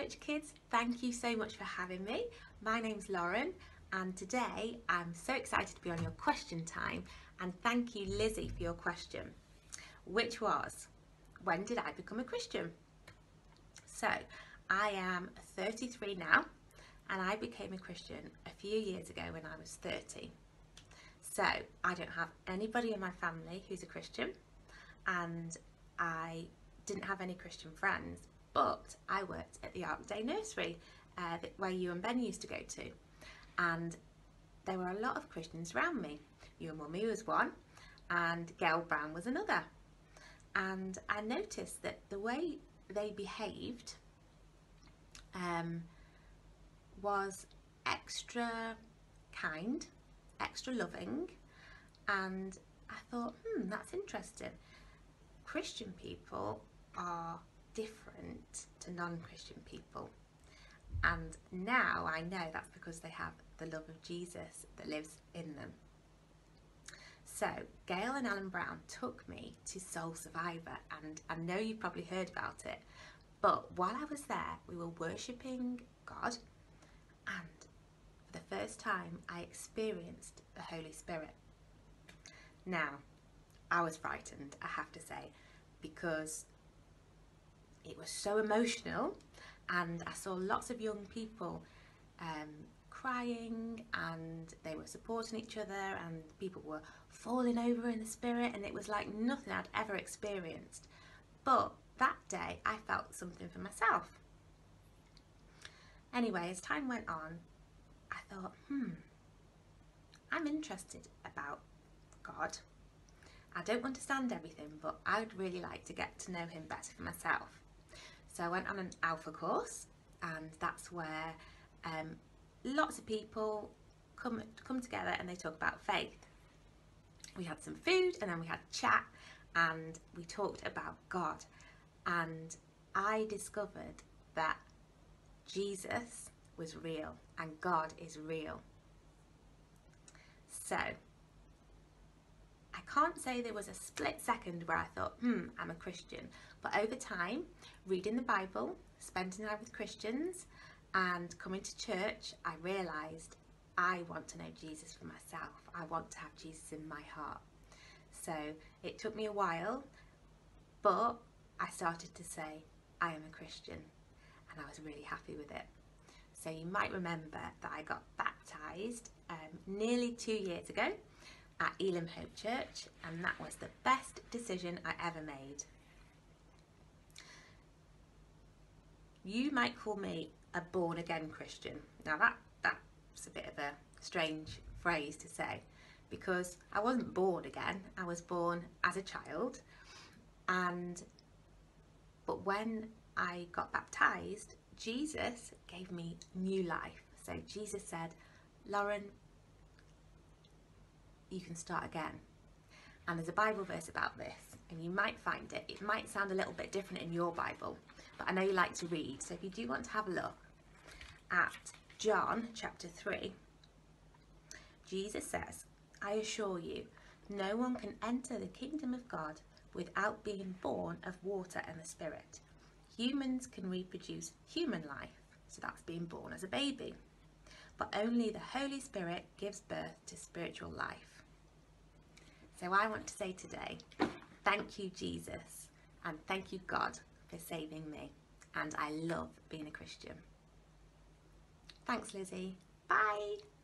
Church Kids, thank you so much for having me. My name's Lauren and today I'm so excited to be on your question time, and thank you Lizzie for your question, which was, when did I become a Christian? So I am 33 now and I became a Christian a few years ago when I was 30. So I don't have anybody in my family who's a Christian, and I didn't have any Christian friends, but I worked at the Ark Day Nursery where you and Ben used to go to, and there were a lot of Christians around me. Your mummy was one and Gail Brown was another, and I noticed that the way they behaved was extra kind, extra loving, and I thought, that's interesting. Christian people are different to non-Christian people, and now I know that's because they have the love of Jesus that lives in them. So Gail and Alan Brown took me to Soul Survivor, and I know you've probably heard about it, but while I was there we were worshipping God, and for the first time I experienced the Holy Spirit. Now I was frightened, I have to say, because it was so emotional, and I saw lots of young people crying, and they were supporting each other, and people were falling over in the Spirit, and it was like nothing I'd ever experienced. But that day I felt something for myself. Anyway, as time went on, I thought, I'm interested about God. I don't understand everything, but I would really like to get to know him better for myself. So I went on an Alpha course, and that's where lots of people come together and they talk about faith. We had some food and then we had chat and we talked about God, and I discovered that Jesus was real and God is real. So I can't say there was a split second where I thought, I'm a Christian. But over time, reading the Bible, spending time with Christians, and coming to church, I realised I want to know Jesus for myself. I want to have Jesus in my heart. So it took me a while, but I started to say, I am a Christian, and I was really happy with it. So you might remember that I got baptised nearly 2 years ago at Elim Hope Church, and that was the best decision I ever made. You might call me a born again Christian. Now that's a bit of a strange phrase to say, because I wasn't born again, I was born as a child, but when I got baptised, Jesus gave me new life. So Jesus said, Lauren, you can start again. And there's a Bible verse about this, and you might find it might sound a little bit different in your Bible, but I know you like to read, so if you do want to have a look at John chapter 3, Jesus says, I assure you, no one can enter the kingdom of God without being born of water and the Spirit. Humans can reproduce human life, so that's being born as a baby, but only the Holy Spirit gives birth to spiritual life. So I want to say today, thank you Jesus, and thank you God for saving me, and I love being a Christian. Thanks Lizzie, bye.